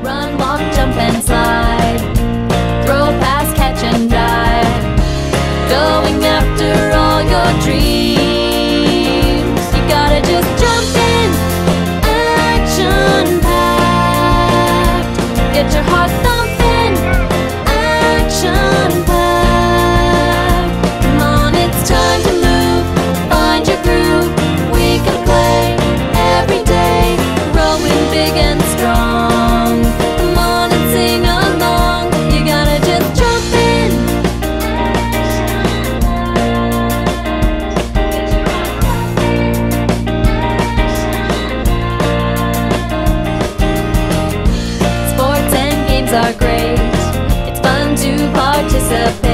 Run, walk, jump and slide. Throw, pass, catch and dive. Going after all your dreams. You gotta just jump in. Action packed. Get your heart thumping. Action packed. Come on, it's time to move. Find your groove. We can play every day. Growing big and strong. Come on and sing along. You gotta just jump in. Sports and games are great. It's fun to participate.